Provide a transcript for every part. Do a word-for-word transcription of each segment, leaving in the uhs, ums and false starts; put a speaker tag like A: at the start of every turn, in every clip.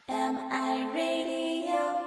A: M I Radio.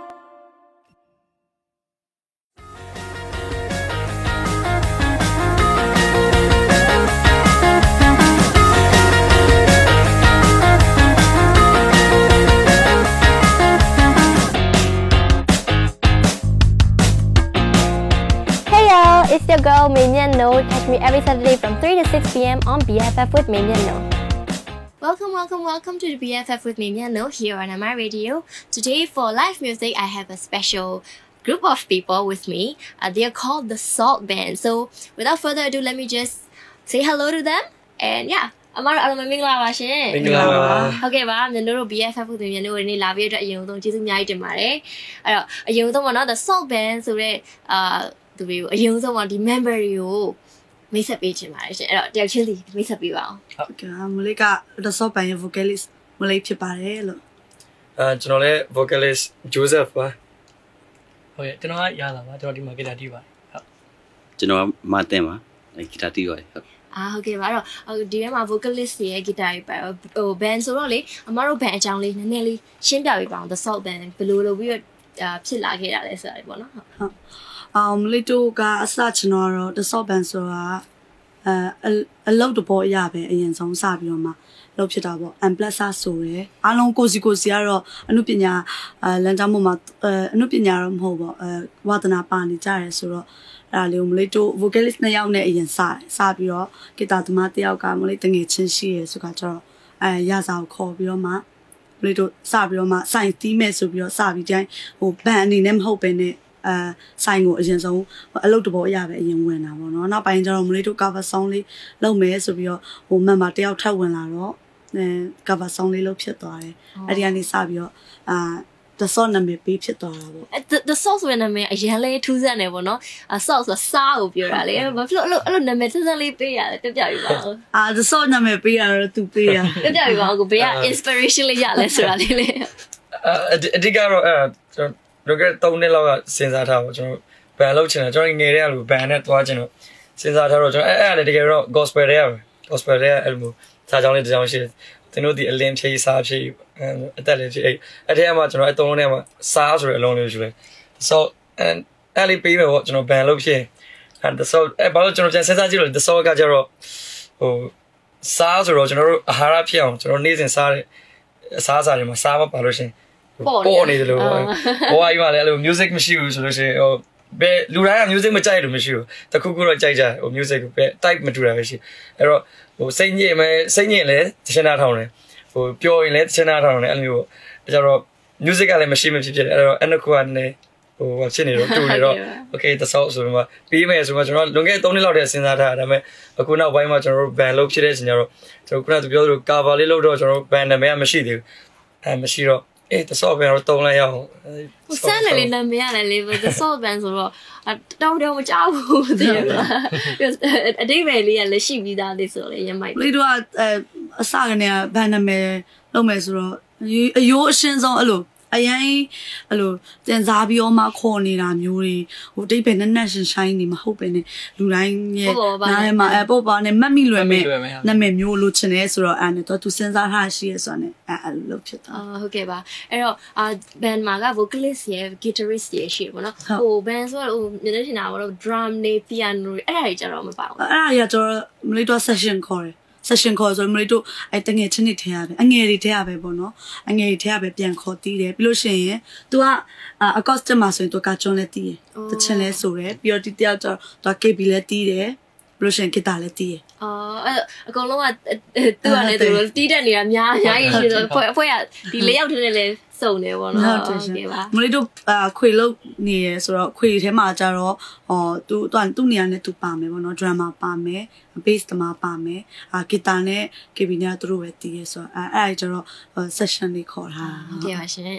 B: Hey y'all, it's your girl Mamian No. Catch me every Saturday from three to six p m on B F F with Mamian No. Welcome, welcome, welcome to the B F F with Mamian No here on M I Radio. Today for live music, I have a special group of people with me. Uh, they are called the Salt Band. So without further ado, let me just say hello to them. And yeah, Amaro Alama Mingla Washin.
C: Mingla.
B: Okay, ba, I'm the B F F with Mamian No. And I love you. You don't just nyai tomorrow. Uh, you don't want the Salt Band. So that uh, the view. You don't want to remember you. မိတ်ဆက်ပေးချင်ပါတယ်ရှင်အဲ့တော့တယောက်ချင်းစီမိတ်ဆက်ပေးပါအောင်ဟုတ်ကဲ့မလေးက The Salt Band ရဲ့ vocalist မလေးဖြစ်ပါတယ်လို့
C: အဲကျွန်တော်လည်း vocalist Joseph ပါ
D: ဟုတ်ရဲ့ကျွန်တော်ကရလာပါကျွန်တော်ဒီမှာဂီတာတီးပါတယ်ဟုတ်
E: ကျွန်တော်ကမာတင်ပါဂီတာတီးပါတယ်ဟုတ်
B: အာဟုတ်ကဲ့ပါတော့ဒီထဲမှာ vocalist ရဲ့ဂီတာတွေပါဟို band ဆိုတော့လေအမတို့ band အကြောင်းလေးနည်းနည်းလေးရှင်းပြပေးပါအောင် The Salt Band ဘယ်လိုလုပ်ပြီးတော့ဖြစ်လာခဲ့တာလဲဆိုတာပေါ့နော်ဟုတ်
A: Um, little ga asachno the Salt Bandဆိုတာအဲအလုပ်တပေါ်ရပဲအရင်ဆုံးစပြီးတော့မှလုပ်ဖြစ်တာပေါ့and plus ဆိုရယ်အားလုံးကိုစီကိုစီကတော့အနုပညာအဲလမ်းကြောင်းပေါ်မှာအနုပညာတော့မဟုတ်ပေါ့အဲဝါသနာပါနေကြရဲဆိုတော့အဲ့ဒါလေးကိုမလေးတို့ vocalist နှစ်ယောက်နဲ့အရင်စတယ်စပြီးတော့ဂီတာသမားတစ်ယောက်ကမလေးတငယ်ချင်းရှိရဲဆိုတော့ကျတော့အဲရစာကိုခေါ်ပြီးတော့မှမလေးတို့စပြီးတော့မှစိုင်တီးမဲ့ဆိုပြီးတော့စပြီးတိုင်းဟိုဘန်အနေနဲ့မဟုတ်ပဲနဲ့အဲဆိုင်ကိုအရင်ဆုံးအလုပ်တဘောအရပဲအရင်ဝင်တာပေါ့နော်နောက်ပိုင်းကျတော့မလေးတို့ cover song လေးလုပ်မယ်ဆိုပြီးတော့ဟို member တယောက်ထပ်ဝင်လာတော့အဲ cover song လေးလုပ်ဖြစ်သွားတယ်အဲ့ဒီကနေစပြီးတော့အာ The Salt နာမည်ပေးဖြစ်သွားတာပေါ့
B: The Salt ဆိုတဲ့နာမည်အရင်လေးထူးဆန်းတယ်ပေါ့နော် Salt ဆိုစားကိုပြောတာလေဘာဖြစ်လို့အဲ့လိုနာမည်ထူးဆန်းလေးပေးရတယ်ပြပြပြပါဦး
A: အာ The Salt နာမည်ပေးရတော့သူပေးရ
B: ပြပြပြပါဦးကိုဘေးက inspiration လေးရလဲဆိုတာလေးလေ
C: အဓိကတော့အဲကျွန်တော်တို့ကသုံးနှစ်လောက်ကစဉ်းစားထားပေါ့ကျွန်တော်ဘန်လုပ်ချင်တယ်ကျွန်တော်ငယ်တဲ့လူဘန်နဲ့တွားချင်တော့စဉ်းစားထားတော့ကျွန်တော်အဲ့အဲ့လည်းတကယ်တော့ gospel တွေက gospel တွေကအဲ့လိုစာကြောင်းလေးတစ်ကြောင်းရှိတယ်သင်တို့ဒီအလင်းဖြေးစားဖြေးအသက်လေးဖြေးအဲ့အဲ့ထဲမှာကျွန်တော်အဲ့သုံးလုံးထဲမှာစားဆိုတဲ့အလုံးလေးရှိတယ် so and အဲ့လေးပေးမယ်ပေါ့ကျွန်တော်ဘန်လုပ်ဖြစ် and the salt အဲ့ဘာလို့ကျွန်တော်စဉ်းစားကြည့်လို့ the salt ကကျတော့ဟိုစားဆိုတော့ကျွန်တော်တို့အာဟာရဖြစ်အောင်ကျွန်တော်နေ့စဉ်စားတဲ့အစားအစာတွေမှာစားမပါလို့ရှင်ပေါ်နေတယ်လို့ဟိုအရင်ကလည်းအဲ့လို music မရှိဘူးဆိုလို့ရှိရင်ဟိုဘယ်လူတိုင်းက music မကြိုက်လို့မရှိဘူးတခုခုတော့ကြိုက်ကြဟို music ပဲ type မတူတာပဲရှိအဲ့တော့ဟိုစိတ်ညစ်မယ်စိတ်ညစ်လဲတချင်တာထောင်းတယ်ဟိုပျော်ရင်လဲတချင်တာထောင်းတယ်အဲ့လိုမျိုးပေါ့ဒါကြတော့ music ကလည်းမရှိမဖြစ်ဖြစ်တယ်အဲ့တော့အနခုကနေဟိုဘာဖြစ်နေတော့တူနေတော့ okay the salt ဆိုတော့ပြီးမယ်ဆိုတော့ကျွန်တော်လွန်ခဲ့သုံးနှစ်လောက်တည်းစဉ်းစားထားတာဒါပေမဲ့အခုနောက်ပိုင်းမှာကျွန်တော်တို့ band လုပ်ဖြစ်တဲ့အချိန်ကျတော့ကျွန်တော်ခုနကပြောသလို cover လေးလုပ်တော့ကျွန်တော်တို့ band နာမည်ကမရှိသေးဘူးအဲမရှိတော့အေး The Salt Band တော့တုံးလိုက်ရအောင်
B: ဟိုစမ်းတယ်လေနာမည်ရတယ်လေ The Salt Band ဆိုတော့တောင်းတောင်းမကြောက်ဘူးတည်ရလားအတိတ်ပဲလေးကလည်းရှိပြီးသားလေးဆိုလေရမိုက်
A: လေးတို့ကအစကနေကဘန်နာမည်လုပ်မယ်ဆိုတော့အယိုးအရှင်းဆုံးအဲ့လိုအရင်အဲ့လိုတင်စားပြီးတော့မှခေါ်နေတာမျိုးတွေဟိုတိတ်ပဲနက်နက်ရှင်ရှိုင်းနေမဟုတ်ပဲနဲ့လူတိုင်းရဲ့နားထဲမှာအပေါ့ပါနဲ့မတ်မိလွယ်မဲ့နာမည်မျိုးလိုချင်တယ်ဆိုတော့အဲ့နဲ့တော့သူစဉ်းစားထားရှိရဆိုတော့အဲ့အဲ့လိုလုပ်ဖြစ်တာ
B: အာဟုတ်ကဲ့ပါအဲ့တော့အာ band မှာက vocalist ရဲ့ guitarist ရဲ့ရှိတယ်ပေါ့နော်ဟို band ဆိုတော့ဟိုမြင်နေချင်တာပေါ့ drum နဲ့ piano တွေအဲ့ဒါတွေကြတော့မပါဘူး
A: အဲ့ဒါကြီးကကျွန်တော်မလေးတော့ session ခေါ်တယ်session ခေါ်ဆိုမလေးတို့အဲတငယ်ချင်းတွေထဲရပဲအငယ်တွေထဲရပဲပေါ့နော်အငယ်တွေထဲရပဲပြန်ခေါ်တီးတယ်ပြီးလို့ရှိရင် तू က acoustic မှာဆိုရင် तू ကကျွန်းလဲတီးတယ်တချင်လဲဆိုတယ်ပြီးတော့ဒီတယောက်ကျတော့ तू KB လဲတီးတယ်ပြီးလို့ရှိရင်ဂီတာလဲတီးတယ်
B: အော်အဲ့အကုန်လုံးက तू ကလည်း तू တီးတတ်နေတာအများအများကြီးရှိတော့အဖွဲ့အဖွဲ့ကဒီလေးယောက်တည်းနဲ့လဲစုံတယ်ပေါ့နော်
A: ဟုတ်ကဲ့ပါမလေးတို့ခွေလုတ်နေရဆိုတော့ခွေထဲမှာကျတော့ဟောသူသူ့နေရာနဲ့သူပါမယ်ပေါ့နော် drama ပါမယ် bass တမပါမယ်အာဂီတာနဲ့ KB နဲ့သူတို့ပဲတီးရဆိုတော့အဲအဲ့ကျတော့ session လေးခေါ်တာ
B: ဟုတ်ကဲ့ပါရှင်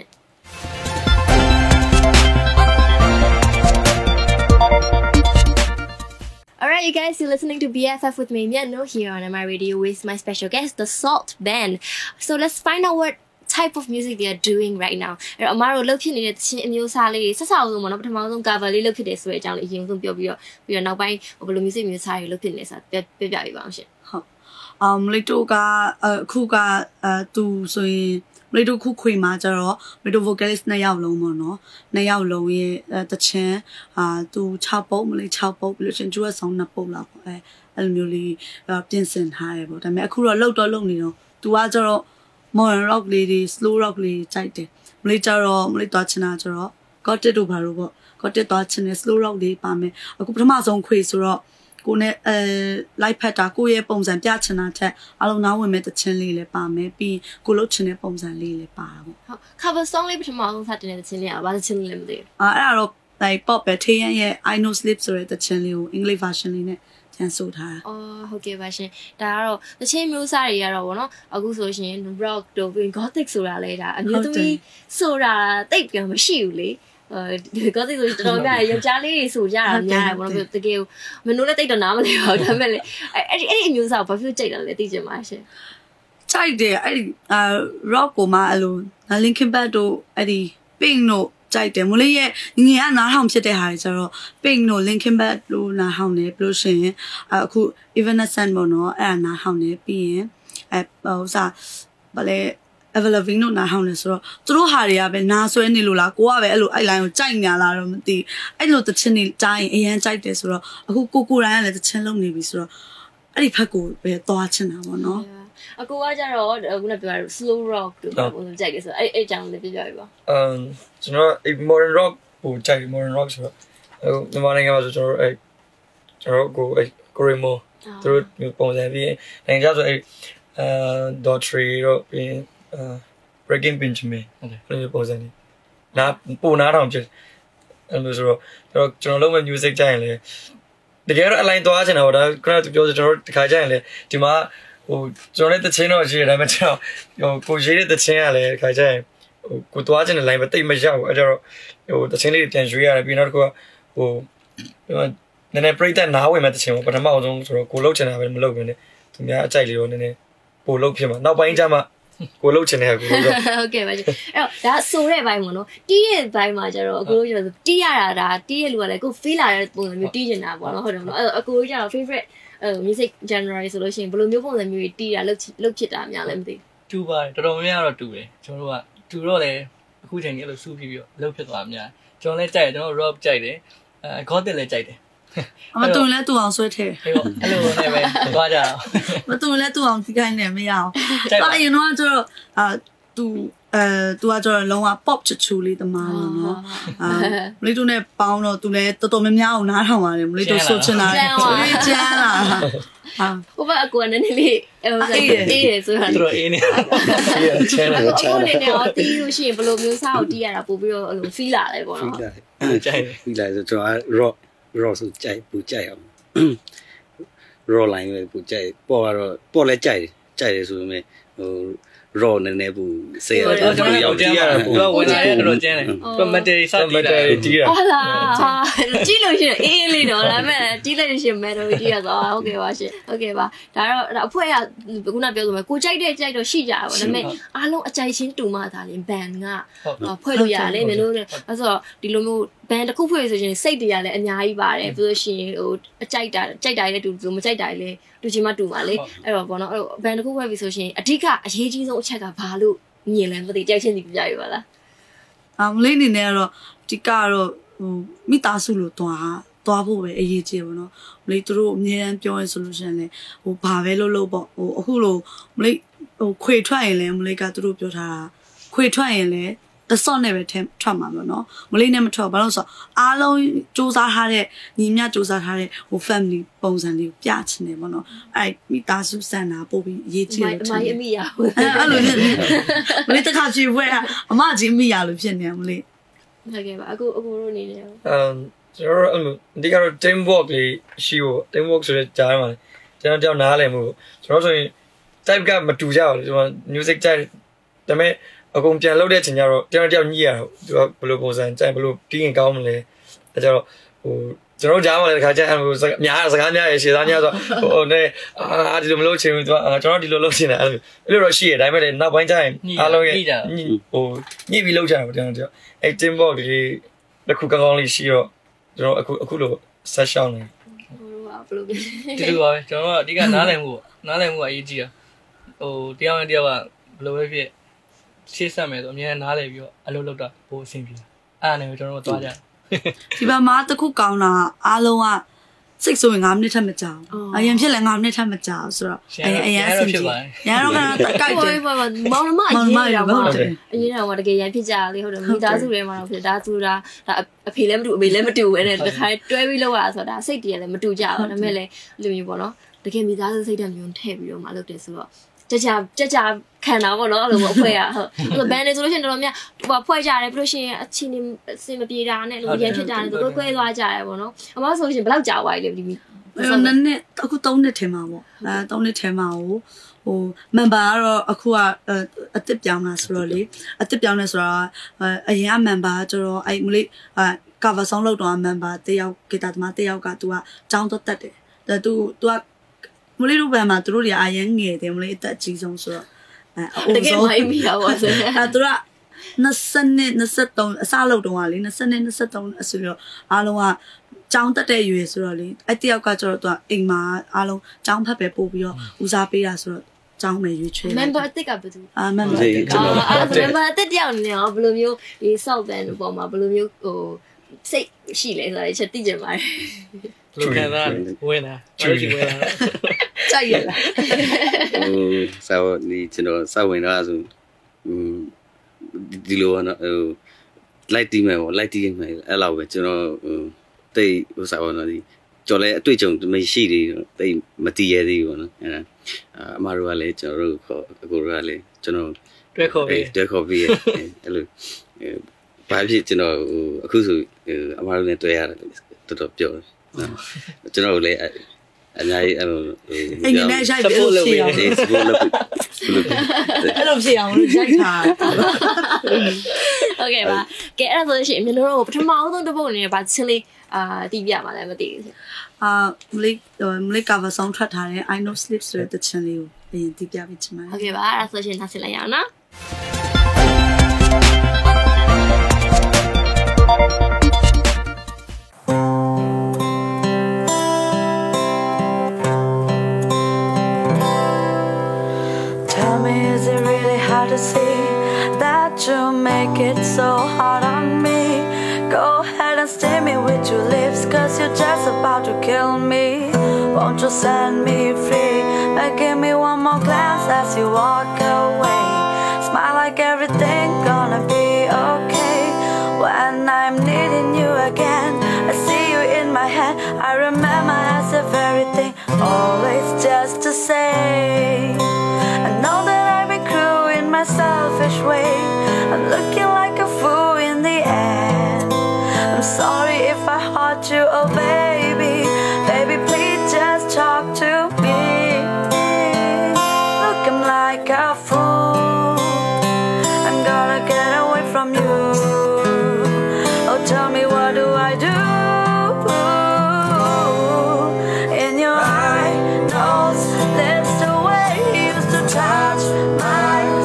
B: Alright, you guys, you're listening to B F F with Mamian No here on M I Radio with my special guest, the Salt Band. So let's find out what type of music they are doing right now. အဲ့တော့အမတို့လုပ်ဖြစ်နေတဲ့ချင်းအမျိုးအစားလေးဆက်ဆောက်ဆုံးပေါ့နော်ပထမဆုံး cover လေးလုပ်ဖြစ်တယ်ဆိုတဲ့အကြောင်းလေးအရင်ဆုံးပြောပြီးတော့ပြီးတော့နောက်ပိုင်းဘယ်လို music မျိုးစားတွေလုပ်ဖြစ်နေလဲဆိုတာပြပြပြပါအောင်ရှင်
A: ဟုတ် um လေးတို့ကအခုကအဲသူဆိုရင်မလေးတို့ခုခွေမှာကျတော့မလေးတို့ vocalist နှစ်ယောက်လုံးပေါ့နော်နှစ်ယောက်လုံးရဲ့တချင်းအာသူ6ပုတ်မလေး6ပုတ်ပြီးလို့ရှင် duet song နှစ်ပုတ်လောက်ပေါ့အဲအဲ့လိုမျိုးလေးပြင်ဆင်ထားတယ်ပေါ့ဒါပေမဲ့အခုတော့လှုပ်တော့လှုပ်နေတော့သူကကျတော့ modern rock လေးတွေ slow rock လေးကြိုက်တယ်မလေးကျတော့မလေးသွားချင်တာကျတော့ got it တို့ဘာလို့ပေါ့ got it သွားချင်တယ် slow rock လေးပါမယ်အခုပထမဆုံးခွေဆိုတော့ကိုနဲ့အဲ live ဖတ်တာကိုရဲ့ပုံစံပြချင်တာထက်အလုံးနားဝင်မဲ့တခြင်းလေးလည်းပါမယ်ပြီးကိုလှုပ်ချင်တဲ့ပုံစံလေးလည်းပါတာပေါ့
B: ဟုတ် cover song လေးပထမဆုံးစတင်တဲ့တခြင်းလေးอ่ะဘာတခြင်းလေးမသိဘူး
A: အာအဲ့ဒါတော့ like pop ပဲထေးရန်ရဲ့ I know sleep ဆိုတဲ့တခြင်းလေးကို English version လေးနဲ့ကျန်ဆိုထားတာ
B: အော်ဟုတ်ကဲ့ပါရှင်ဒါကတော့တခြင်းမျိုးစားတွေကတော့ဗောနော်အခုဆိုရှင် rock တို့ပြီး gothic ဆိုတာလဲဒါအမျိုးသမီးဆိုတာတိတ်ပြန်မရှိဘူးလေအဲကောသိဆိုတော်တော်များယောက်ျားလေးတွေဆိုကြတာများတယ်ဘောနော်တကယ်မနိုးလည်းတိတ်တော့နားမလဲပါဘူးဒါပေမဲ့လေအဲ့ဒီအဲ့ဒီအမျိုးစားကိုဘာဖြစ်ကြိုက်တာလဲသိချင်ပါရှင်
A: ကြိုက်တယ်အဲ့ဒီအာ rock ကိုမှအဲ့လို Linkin Park တို့အဲ့ဒီ Pink တို့ကြိုက်တယ်မလေးရဲ့ငငယ်ကနားထောင်ဖြစ်တဲ့ဟာတွေကျတော့ Pink တို့ Linkin Park တို့နားထောင်တယ်ပြီးလို့ရှိရင်အခု Evanescence ပေါ့နော်အဲ့ဒါနားထောင်တယ်ပြီးရင်အဲဟိုစားဗလဲEvelyn တို့နားဟောင်းနေဆိုတော့သူတို့ဟာတွေကပဲနားဆွဲနေလို့လားကိုကပဲအဲ့လိုအဲ့ line ကိုကြိုက်ညာလားတော့မသိအဲ့လိုတချင်းနေကြားရင်အရန်ကြိုက်တယ်ဆိုတော့အခုကိုကိုတိုင်းကလည်းတချင်းလုံးနေပြီဆိုတော့အဲ့ဒီဖက်ကိုပဲသွားချင်တာပေါ့နော်
B: အကိုကကြတော့ခုနပြောတာ slow rock တို့ပုံစံကြိုက်တယ်ဆိုတော့အဲ့အဲ့ကြောင့်လည်းပြပြပြပါ
C: အမ်ကျွန်တော် modern rock ကိုကြိုက် modern rock ဆိုတော့ဟိုမြန်မာနိုင်ငံမှာဆိုကျွန်တော်အဲ့ကျွန်တော်ကိုအဲ့ Grimo သူတို့ပုံစံပြီးနိုင်ငံခြားဆိုအဲ့အဲ Daughtry တို့ပြီးUh, breaking Benjamin အဲ့လိုပုံစံလေးနားပုံနားထောင်ဖြစ်အဲ့လိုဆိုတော့ကျွန်တော်ကျွန်တော်လုံးမဲ့ music ကြိုက်ရင်လေတကယ်တော့ align သွားချင်တာပေါ့ဒါခုနကပြောဆိုကျွန်တော်တခါကြိုက်ရင်လေဒီမှာဟိုကျွန်တော်လည်းတချင်းတော့ရှိတယ်ဒါပေမဲ့ကျွန်တော်ဟိုကိုရေးတဲ့တချင်းကလည်းတခါကြိုက်ရင်ဟိုကိုသွားချင်တဲ့ line ပဲတိတ်မရဘူးအဲ့တော့ဟိုတချင်းလေးပြန်ရွေးရတယ်ပြီးနောက်တစ်ခုကဟိုနည်းနည်းပြိတ္တနားဝင်မဲ့တချင်းပေါ့ပထမဆုံးဆိုတော့ကိုလှုပ်ချင်တာပဲမလှုပ်ဘဲနဲ့သူများအကြိုက်လေးတော့နည်းနည်းပိုလှုပ်ဖြစ်မှာနောက်ပိုင်းကျမှကိုလှုပ်ချင်တယ်ကိုလို့
B: ဟုတ်ကဲ့ပါရှင်အဲ့တော့ဒါဆိုတဲ့ဘိုင်းပေါ့နော်တီးရဲ့ဘိုင်းမှာကျတော့အကိုတို့ကျတော့တီးရတာဒါတီးရဲ့လူကလည်းကို feel လာတဲ့ပုံစံမျိုးတီးနေတာပေါ့နော်ဟုတ်တယ်မလားအဲ့တော့အကိုတို့ကျတော့ favorite အဲ music genre ဆိုလို့ရှိရင်ဘယ်လိုမျိုးပုံစံမျိုးတွေတီးတာလှုပ်လှုပ်ဖြစ်တာများလဲမသိ
D: ဘူးတူပါတယ်တော်တော်များများတော့တူတယ်ကျွန်တော်တို့ကတူတော့လေအခုချိန်ကြီးအဲ့လိုစူးပြီးပြီးတော့လှုပ်ဖြစ်သွားများကျွန်တော်လည်းကြိုက်တယ်ကျွန်တော် rock ကြိုက်တယ်အဲ gothic လည်းကြိုက်တယ်
A: အမတူလည်းတူအောင်ဆွဲထဲ
D: အဲ့လိုနဲ့ပဲသွားကြအောင်
A: မတူလည်းတူအောင်ဒီကိုင်းနေမရအောင်ဒါရင်တော့ကျတော့အာသူအဲသူကကျတော့လုံးဝ pop ချချူလေးတမားလို့နော်အာမလေးတို့နဲ့ပေါင်းတော့သူလည်းတော်တော်များများအောင်နားထောင်ပါတယ်မလေးတို့ဆိုချင်တာကျန်းလာ
B: ဟာဟိုဘအကူကနည်းနည်းလေးဟိုအေးအေးဆိုတော့
D: တော်အေးနေ
B: ချမ်းလာချမ်းလာနေတော့တီးလို့ရှိရင်ဘယ်လိုမျိုးစားကိုတီးရတာပို့ပြီးတော့အဲ့လို feel လာတယ်ပေါ့နော်
E: ကြိုက် feel လာဆိုတော့ rock rock ဆိုကြိုက်ပူကြိုက်အောင် raw line ပဲပူကြိုက်ပေါ်တော့ပေါ်လဲကြိုက်ကြိုက်တယ်ဆိုပေမဲ့ဟို raw နည်းနည်းပူစေရတော့
D: ကျွန်တော်ရောက်ကြည့်ရတာပူတော့ဝင်လာရတော့ကျန်းတယ်သူ material စတီးတာ
C: တီးတာ
B: ဟုတ်လားကြည့်လို့ရှိရင်အေးအေးလေးတော့ဒါပေမဲ့တီးလိုက်လို့ရှိရင် material တီးရတော့ဟုတ်ကဲ့ပါရှင်ဟုတ်ကဲ့ပါဒါတော့အဖွဲကခုနပြောဆိုမယ်ကိုကြိုက်တဲ့ကြိုက်တော့ရှိကြတာပေါ့ဒါပေမဲ့အားလုံးအကြိုက်ချင်းတူမှသာလင် band ကဖွဲ့လို့ရတယ်မင်းတို့အဲ့ဆိုတော့ဒီလိုမျိုးဘန်တစ်ခုဖွဲ့ဆိုရင်စိတ်တွေကလည်းအများကြီးပါတယ်ပြီးလို့ရှိရင်ဟိုအကြိုက်တာကြိုက်တာလည်းတူတူမကြိုက်တာလည်းတူချင်မှတူပါလေအဲ့တော့ဘောနော်အဲ့ဘန်တစ်ခုဖွဲ့ပြီဆိုရင်အဓိကအရေးကြီးဆုံးအချက်ကဘာလို့မြင်လဲမသိကြိုက်ချင်းစီပြပြရပါလား
A: အမလေးနေနေကတော့ဒီကတော့ဟိုမိသားစုလို့တွားတွားဖို့ပဲအရေးကြီးပါတော့မလေးတို့အမြဲတမ်းပြောရဆိုလို့ရှိရင်လည်းဟိုဘာပဲလုပ်လို့ပေါ့ဟိုအခုလိုမလေးဟိုခွေထွက်ရင်လည်းမလေးကတို့ပြောထားတာခွေထွက်ရင်လည်းတဆော့နဲ့ပဲထဲထွက်မှာပေါ့နော်မလေးနဲ့မထွက်ဘာလို့ဆိုအားလုံးစူးစမ်းထားတဲ့ညီမြစူးစမ်းထားတဲ့ဟို family ပုံစံလေးကိုပြချင်တယ်ပေါ့နော်အဲ့မိသားစုစံတာပို့ပြီးရေးကြည့်
B: တယ်အမအမိရ
A: အဲ့လိုဖြစ်နေမလေးတခါပြေပွဲအမချင်းမိရလို့ဖြစ်နေမလေး
B: ဟုတ်ကဲ့ပါအခုအခုတို့နေနေ
C: အမ်ကျွန်တော်အဲ့လိုဒီကတော့ team work လေးရှိဖို့ team work ဆိုတဲ့ကြားထဲမှာကျွန်တော်တယောက်နားလည်မှုကျွန်တော်ဆိုရင် type ကမတူကြဘူးကျွန်တော် music ကြိုက်ဒါပေမဲ့အကုန်ပြန်လုပ်တဲ့ချိန်ကျတော့တယောက်တယောက်ညှိရတော့သူကဘယ်လိုပုံစံကြိုက်ဘယ်လိုတီးရင်ကောင်းမလဲအဲကြတော့ဟိုကျွန်တော်ကြားမှာလည်းတစ်ခါကျအဲ့ဟိုအများစကားများရရှေ့သားများဆိုဟိုနဲ့အာဒီလိုမလုပ်ချင်ဘူးသူကကျွန်တော်ဒီလိုလုပ်ချင်တယ်အဲ့လိုအဲ့လိုတော့ရှိရဒါပေမဲ့လည်းနောက်ပိုင်းကျရင်အားလုံးရဲ့ဟိုညှိပြီးလုပ်ကြတာပေါ့ကျွန်တော်တို့အဲ့ team work တွေတစ်ခုကောင်းကောင်းလေးရှိတော့ကျွန်တော်အခုအခုလိုဆက်ရှောင်းနေ
B: ဟိုကဘယ်လိုဒီ
D: လိုပါပဲကျွန်တော်ကအဓိကနားလည်မှုပေါ့နားလည်မှုကအရေးကြီးတာဟိုတယောက်နဲ့တယောက်ကဘယ်လိုပဲဖြစ်ရှေ့ဆက်မယ်ဆိုအများနားလေပြီးတော့အလုပ်လုပ်တာပိုအဆင်ပြေအဲ့ဒါနဲ့ကျွန်တော်တို့သွားကြတယ်
A: ဒီမှာမှာတစ်ခုကောင်းတာအားလုံးကစိတ်ဆိုရင်၅မိနစ်ထက်မကြာဘူးအရင်ဖြစ်လဲ၅မိနစ်ထက်မကြာဘူးဆိုတော့အရင်အရင်အဆင်ပြေရန်တော့ကတော့ကြိုက်တယ်
B: မောင်နှမအရင်ကတော့အရင်ကတော့တကယ်ရန်ဖြစ်ကြလေဟုတ်တယ်မိသားစုတွေမှာတော့ဖြစ်ဒါသူဒါဒါအဖေလည်းမတူအမေလည်းမတူအဲ့ဒါတခါတွဲပြီးလောက်ရဆိုတာစိတ်တည်းလည်းမတူကြဘူးဒါပေမဲ့လည်းလိုမျိုးပေါ့နော်တကယ်မိသားစုစိတ်ဓာတ်မျိုးထည့်ပြီးတော့မှလုပ်တယ်ဆိုတော့ကြကြကြကြခံတာပေါ့နော်အဲ့လိုပေါ့အဖွဲရဟုတ်ဘန်နေဆိုလို့ရှိရင်တော်တော်များဟိုဖွဲ့ကြတယ်ပြီးလို့ရှိရင်အချင်းနေအစင်မပြေတာနဲ့လိုရန်ဖြစ်တာနဲ့တို့ကွဲသွားကြရပေါ့နော်အမဆိုလို့ရှိရင်ဘယ်လောက်ကြာသွားပြီလဲဒီ
A: အဲ့တော့နည်းနည်းအခု၃နှစ်ထဲမှာပေါ့အဲ၃နှစ်ထဲမှာဟိုဟို member ကတော့အခုကအစ်စ်ပြောင်းလာဆိုတော့လေအစ်စ်ပြောင်းနေဆိုတော့အရင်က member ကျတော့အဲ့မလေးအဲ cover song လုပ်တော့ member တယောက်ဂီတာသမားတယောက်က तू ကចောင်းတော့တက်တယ်ဒါ तू तू ကမလေးတို့ဘက်မှာသူတို့တွေအရင်ငယ်တယ်မလေးအသက်အကြီးဆုံးဆိုတော့
B: အဲတကယ်မိုင်းမိတာပါဆို
A: အဲသူက20နှစ်23အစလောက်တုန်းကလေ20နှစ်23အဆိုတော့အားလုံးကចောင်းတက်တဲ့ရွယ်ဆိုတော့လေအဲ့တယောက်ကကျတော့သူကအိမ်မှာအားလုံးចောင်းဖက်ပဲပို့ပြီးတော့ဦးစားပေးတာဆိုတော့ចောင်းမယ်ရွေးချယ်
B: member အစ်ကဘယ်သူ
A: အာ member အစ်က
B: အာ member အစ်တယောက်နေရောဘယ်လိုမျိုးဒီ south band ပေါ်မှာဘယ်လိုမျိုးဟိုစိတ်ရှိလဲဆိုတာချက်သိကြပါတယ်
D: လူခံတာဝင်တာကျွေးဝင်တာ
A: ကြိုက်ရလား
E: ဟိုစာဝဒီကျွန်တော်စာဝင်တော့ဆိုဒီလိုနော်ဟို light တီးမယ်ပေါ့ light တီးမယ်အဲ့လောက်ပဲကျွန်တော်ဟိုတိတ်ဟိုစာဝင်တော့ဒီကြော်လဲအတွေ့အကြုံမရှိသေးဘူးတိတ်မတည်ရသေးဘူးပေါ့နော်အဲ့အမတို့ကလည်းကျွန်တော်တို့ခေါ်အကိုတို့ကလည်းကျွန်တော်
D: တွဲခေါ်ပြီး
E: တွဲခေါ်ပြီးအဲ့လိုဘာဖြစ်ကျွန်တော်ဟိုအခုဆိုအမတို့နဲ့တွေ့ရတယ်တော်တော်ပြောတယ်ကျွန်တော်လည်းအများကြီးအဲ့လို
A: အင်းနဲ့ရိုက်ပြီးလို့ဖြစ်အောင်အဲ့လိုဖြစ်အောင်လို့ရိုက်ထား
B: โอเคပါကဲအဲ့ဒါဆိုရှင်မျိုးတို့ပထမအောင်ဆုံးတစ်ပုတ်အနေနဲ့ဗာချင်းလေးအာတီးပြပါလဲမသိဘူး
A: အာမလေးမလေး cover song ထွက်ထားတဲ့ I know sleep ဆိုတဲ့တခြင်းလေးကိုအရင်တီးပြပေးချင်ပါတယ်
B: โอเคပါအဲ့ဒါဆိုရှင်ထားချင်လိုက်ရအောင်နော်
A: to see that you make it so hard on me. Go ahead and sting me with your lips, cause you're just about to kill me. Won't you set me free and give me one more glance as you walk away? Smile like everything gonna be okay. When I'm needing you again, I see you in my head. I remember as if everything always just to say. I know that my selfish way. I'm looking like a fool in the end. I'm sorry if I hurt you, oh baby. Baby, please just talk to me. Looking like a fool. I'm gonna get away from you. Oh, tell me what do I do? In your eye, nose, lips, the way you used to touch my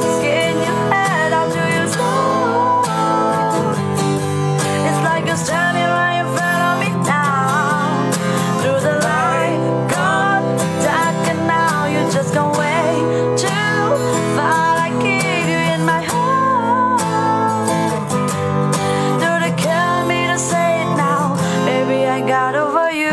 A: standing right in front of me now. Through the light, gone dark, and now you just gone way too far. I keep you in my heart. Do they kill me to say it now? Baby, I got over you.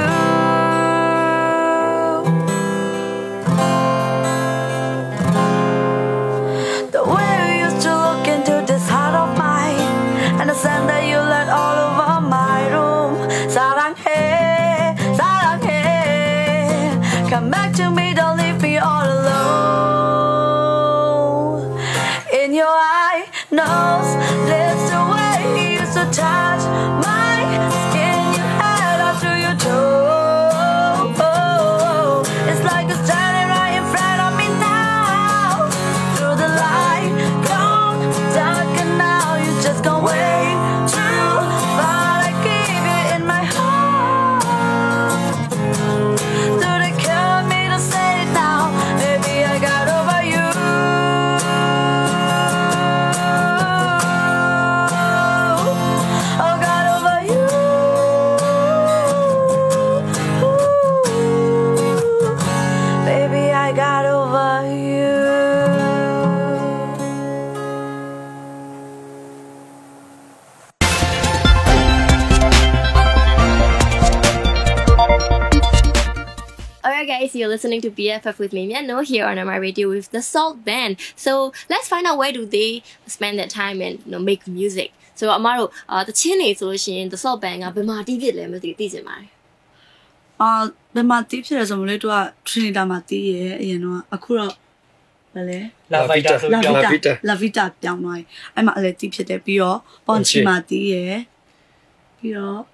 A: The way you used to look into this heart of mine, and the scent that you let all over come back to me, don't leave me all alone. In your eye, nose, lips, the way you used to touch my skin, you had up to your toe. It's like you're standing right in front of me now. Through the light, gone dark, and now you just gone way too far. I keep you in my heart. Do they say it now, baby, I got over you.
B: you're listening to B F F with me, Miano, here on M I Radio with the Salt Band. So let's find out where do they spend their time and you know, make music. So Amaro, uh, the Chinese solution, the Salt Band, I've been my T V lemon, the T V.
A: Ah, the Matip is a little Trinidad Mati, you know, a cura.
D: La Vita,
A: La
C: La
A: Vita,
C: Vita.
A: La Vita, down my. I'm a little tip at Pio, Ponchi Mati, Pio.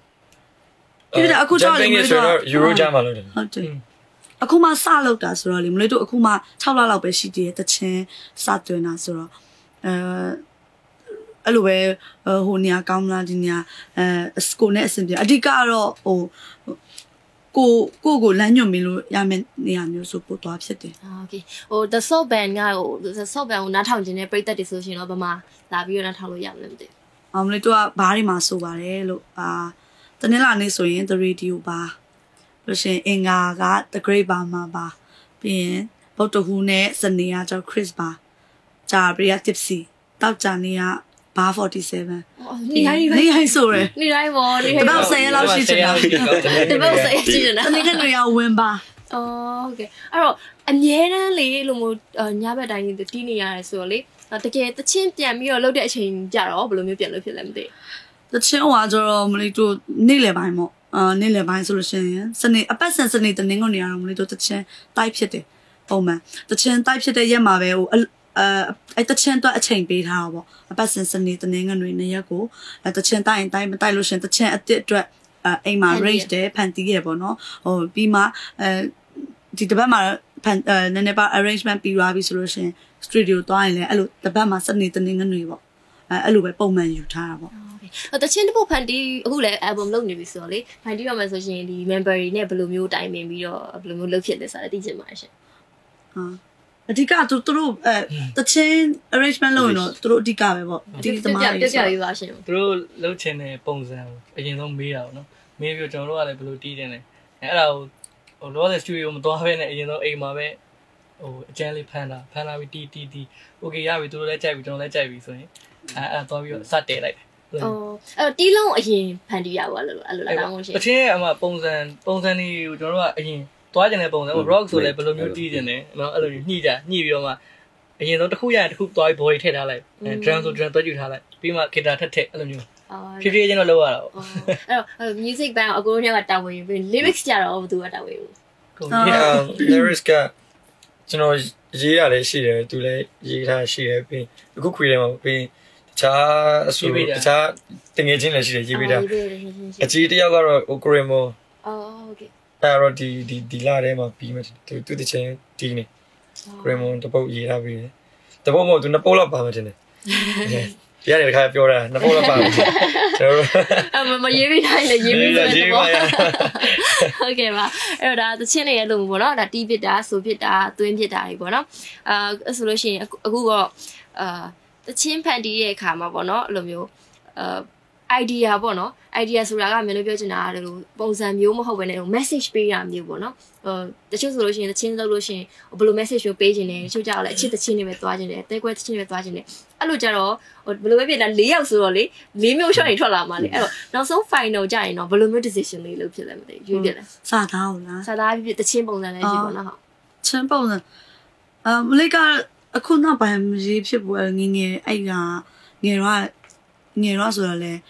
A: I could tell you,
C: Eurojam လို့တယ်
A: ဟုတ်တယ်အခုမှစလောက်တာဆိုတော့လေမလေးတို့အခုမှ6လလောက်ပဲရှိသေးတယ်တချင်းစသွင်းတာဆိုတော့အဲအဲ့လိုပဲဟိုနေရာကောင်းလားဒီနေရာအဲစကိုနဲ့အဆင်ပြေအဓိကကတော့ဟိုကိုကိုကိုလမ်းညွှန်ပြီးလို့ရမယ့်နေရာမျိုးဆိုပို့သွားဖြစ်တယ်
B: Okay. Oh, the Salt Band ကဟို the Salt Band ကိုနားထောင်ခြင်းနဲ့ပြည့်သက်တယ်ဆိုရှင်တော့ဗမာလာပြီးတော့နားထောင်လို့ရမလားမသိဘူး
A: အောင်မလေးတို့ကဘားတွေမှာဆိုပါတယ်လို့အာတနေ့လာနေဆိုရင် the radio ပါလို့ရှင်အင်္ဂါက the great bar မှာပါပြီးရင်ဗုဒ္ဓဟူးနဲ့စနေကကျတော့ Chris ပါဂျာပရီယာ tipsy တောက်ကြနေက bar forty-seven
B: နေရာကြီးပဲ
A: နေရာဆိုရယ်
B: နေတိုင်းပေါ့နေ
A: တ
B: တိုင်း
A: ပောက်ဆယ်လောက်ရှိချင်တာ
B: တပောက်ဆယ်ရှိချင်တာ
A: တနေ့ကနေရဝင်ပါ
B: အော်ဟုတ်ကဲ့အဲ့တော့အမြဲတမ်းလေလို့မို့ညဘက်တိုင်းတီးနေရတယ်ဆိုတော့လေတကယ်တချင်းပြန်ပြီးတော့လှုပ်တဲ့အချိန်ကြတော့ဘယ်လိုမျိုးပြန်လို့ဖြစ်လဲမသိ
A: တချင်းဟွာကျတော့မလေးတို့နေ့လယ်ပိုင်းပေါ့အာနေ့လယ်ပိုင်းဆိုလို့ရှိရင်စနေအပတ်စံစနေတနင်္ဂနွေရတော့မလေးတို့တချင်းတိုက်ဖြစ်တယ်ပုံမှန်တချင်းတိုက်ဖြစ်တဲ့ရက်မှာပဲဟိုအဲအဲတချင်းတော့အချိန်ပေးထားတာပေါ့အပတ်စံစနေတနင်္ဂနွေနေ့ရက်ကိုအဲတချင်းတိုက်ရင်တိုက်မတိုက်လို့ရှိရင်တချင်းအစ်စ်အတွက်အဲအိမ်မှာ range တယ်ဖန်တီးရပေါ့နော်ဟိုပြီးမှအဲဒီတစ်ပတ်မှာဖန်အဲနည်းနည်းပါ arrangement ပြီးသွားပြီဆိုလို့ရှိရင် studio သွားရင်လည်းအဲ့လိုတစ်ပတ်မှာစနေတနင်္ဂနွေပေါ့အဲအဲ့လိုပဲပုံမှန်ယူထားတာပေါ့
B: တချင်းတစ်ပုတ်ဖန်တီးအခုလည်း album လုပ်နေပြီဆိုတော့လေဖန်တီးရမယ်ဆိုရှင်ဒီ member တွေနဲ့ဘယ်လိုမျိုးတိုင်ပင်ပြီးတော့ဘယ်လိုမျိုးလုပ်ဖြစ်လဲဆိုတာသိချင်ပါတယ်ရှင်
A: ဟာအဓိကသူတို့အဲတချင်း arrangement လုပ်ရင်တော့သူတို့အဓိကပဲပေါ့ဒီသမားတွေ
B: ပြပြပြပါရှင်
D: သူတို့လှုပ်ချင်တဲ့ပုံစံကိုအရင်ဆုံးမေးတာပေါ့နော်မေးပြီးကျွန်တော်တို့ကလည်းဘယ်လိုတီးတင်လဲအဲ့ဒါကိုဟိုလောတဲ့ studio မသွားဘဲနဲ့အရင်ဆုံးအိမ်မှာပဲဟိုအကျန်းလေးဖန်တာဖန်လာပြီးတီးတီးတီး okay ရပြီသူတို့လည်းကြိုက်ပြီကျွန်တော်လည်းကြိုက်ပြီဆိုရင်အဲအဲ့သွားပြီးတော့စတဲလိုက်တယ်
B: အော်အဲ့တော့တီးလုံးအရင်ဖန်တီးရပါလို့အဲ့လိုလားတောင်းရှင်
D: အချင်းအမပုံစံပုံစံတွေကိုကျွန်တော်တို့ကအရင်သွားကျင်တဲ့ပုံစံ rock ဆိုလည်းဘယ်လိုမျိုးတီးကျင်တယ်နော်အဲ့လိုညှိကြညှိပြီးတော့မှအရင်ဆုံးတစ်ခုရရင်တစ်ခုသွားပြီး body ထည့်ထားလိုက်အဲ drum ဆို drum တွဲယူထားလိုက်ပြီးမှ guitar ထက်ထက်အဲ့လိုမျိုးဖြည်းဖြည်းချင်းတော့လောက်ရတာပေါ့
B: အဲ့တော့ music band အကိုတို့ကတာဝန်ယူပြီး lyrics ကြတော့ဘယ်သူကတာဝန်ယူ
C: lyrics ကကျွန်တော်ရေးရလည်းရှိတယ်သူလည်းရေးထားရှိတယ်ပြီးအခုခွေထဲမှာပြီးတခြားအဆူတခြားတငယ်ချင်းလည်းရှိတယ်ရေးပေးတာအကြီးတယောက်ကတော့ Okremo
B: အော်ဟုတ်ကဲ့
C: အဲ့တော့ဒီဒီဒီလာထဲမှာပြီးမှသူသူတချင်းဒီနေ Okremo တပုတ်ရေးထားပြီးတယ်တပုတ်မဟုတ်သူနှစ်ပုတ်လောက်ပါမှတင်တယ်ရတယ်တခါပြောတာနှစ်ပုတ်လောက်ပါမယ်ကျွန်တော်
B: အမမရေးပေးတိုင်းလည်းရေးပေးတယ်ပေါ့ဟုတ်ကဲ့ပါအဲ့တော့ဒါသချင်းတွေရဲ့လို့ပေါ့နော်ဒါတီးဖြစ်တာဆိုဖြစ်တာသွင်းဖြစ်တာတွေပေါ့နော်အာဆိုလို့ရှိရင်အခုတော့အာသချင်းဖန်တီးရဲ့အခါမှာပေါ့နော်အဲ့လိုမျိုးအာ idea ပေါ့နော် idea ဆိုတာကမျိုးလို့ပြောချင်တာအဲ့လိုပုံစံမျိုးမဟုတ်ဘဲနဲ့ message ပေးရမျိုးပေါ့နော်ဟိုတချို့ဆိုလို့ရှိရင်သချင်းလုပ်လို့ရှိရင်ဘယ်လို message မျိုးပေးချင်တယ်တချို့ကြောက်လည်းအချစ်သချင်းတွေပဲသွားချင်တယ်တဲကွဲသချင်းတွေပဲသွားချင်တယ်အဲ့လိုကြတော့ဘယ်လိုပဲဖြစ်တာ၄ယောက်ဆိုတော့လေ၄မျိုးရှော့ရင်ထွက်လာမှာလေအဲ့တော့နောက်ဆုံး final ကြရင်တော့ဘယ်လိုမျိုး decision လေးလုပ်ဖြစ်လဲမသိရွေးပြလဲ
A: စာသားဟုတ်လား
B: စာသားဖြစ်ဖြစ်သချင်းပုံစံလည်းရှိပေါ့နော်ဟုတ်
A: ချင်းပုံစံအမလေးကအခုနောက်ပိုင်းရေးဖြစ်ပေါ်ငငယ်အဲ့ကငယ်တော့ငယ်တော့ဆိုတော့လေ